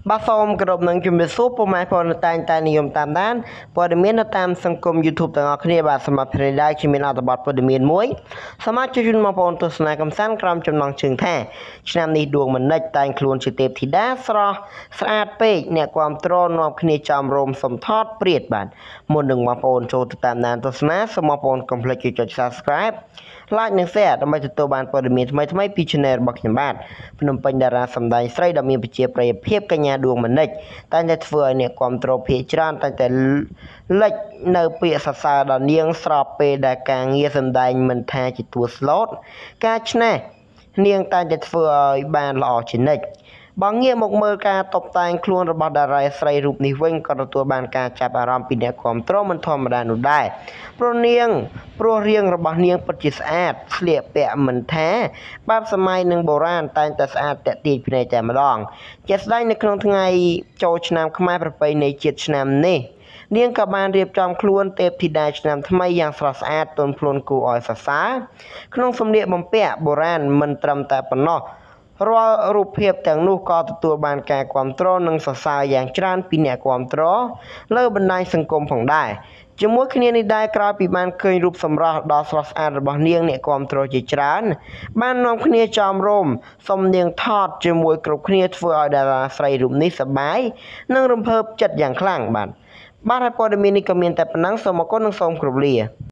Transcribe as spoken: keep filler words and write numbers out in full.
បាទសូមគោរពនឹងជំរាបសួរពុកម៉ែបងប្អូនតែងតែនិយមតាមដានព័ត៌មាននៅតាមសង្គម YouTube ទាំងអស់គ្នាបាទសម្រាប់ថ្ងៃនេះខ្ញុំមានអត្ថបទព័ត៌មានមួយសមាជិកជនបងប្អូនទស្សនាកំសាន្តក្រោមចំណងជើងថាឆ្នាំនេះដួងមនិចតែងខ្លួនជាទេពធីតាស្រស់ស្អាតពេកអ្នកគ្រប់គ្រងនាំគ្នាចំរោមសំថតព្រាតបាទមុននឹងបងប្អូនចូលទៅតាមដានទស្សនាសូមបងប្អូនកុំភ្លេចចុច Subscribe Like និង Share ដើម្បីទទួលបានព័ត៌មានថ្មីៗពី Channel របស់ខ្ញុំបាទភ្នំពេញតារាសម្ដែងស្រីដ៏មានប្រជាប្រិយភាពកញ្ញាដួងមនិចតែតែធ្វើឲ្យអ្នកគ្រប់គ្រងភាគច្រើនតែតែលេចនៅពាក្យសរសើរដល់នាងស្របពេលដែលការងារសម្ដែងមិនថាជាតួស្លូតការឆ្នះនាងតែតែធ្វើឲ្យបានល្អជានិច្ចបងងាកមកមើលការតបតែងខ្លួនរបស់តារាស្រីរូបនេះវិញក៏ទទួលបានការចាប់អារម្មណ៍ពីអ្នកគ្រប់គ្រងមិនធម្មតានោះដែរព្រោះនាងព្រោះរាងរបស់នាងពិតជាស្អាតស្លៀកពាក់មិនថាបែបសម័យនិងបុរាណតែងតែស្អាតតាក់ទាញភ្នែកតែម្ដងជាក់ស្ដែងនៅក្នុងថ្ងៃចូលឆ្នាំខ្មែរប្រពៃណីជាតិឆ្នាំនេះនាងក៏បានរៀបចំខ្លួនទេពធីតាឆ្នាំថ្មីយ៉ាងស្រស់ស្អាតទន់ភ្លន់គួរឲ្យសរសើរក្នុងសម្លៀកបំពាក់បុរាណមិនត្រឹមតែប៉ុណ្ណោះរាល់រូបភាពទាំងនោះក៏ទទួលបានការគាំទ្រនិងសរសើរយ៉ាងច្រើនពីអ្នកគាំទ្រលើបណ្ដាញសង្គមផងដែរជាមួយគ្នានេះដែរក្រោយពីបានឃើញរូបសម្រស់ដ៏ស្រស់ស្អាតរបស់នាងអ្នកគាំទ្រជាច្រើនបាននាំគ្នាចំរោមសុំនាងថតជាមួយគ្រប់គ្នាធ្វើឲ្យតារាស្រីរូបនេះសប្បាយនិងរំភើបចិត្តយ៉ាងខ្លាំងបាទបាទហើយព័ត៌មាននេះក៏មានតែប៉ុណ្ណឹងសូមអរគុណនិងសូមគោរពលា